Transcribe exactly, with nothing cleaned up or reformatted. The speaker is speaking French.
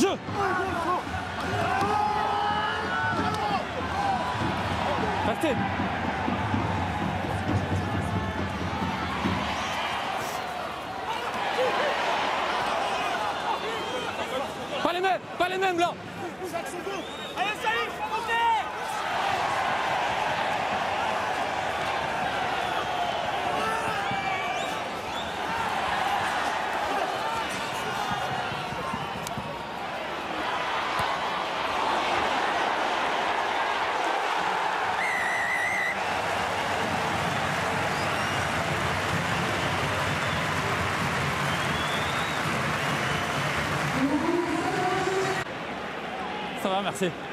jeu. Restez. Pas les mêmes, pas les mêmes là. Allez, Salif, montez. Ça va, merci.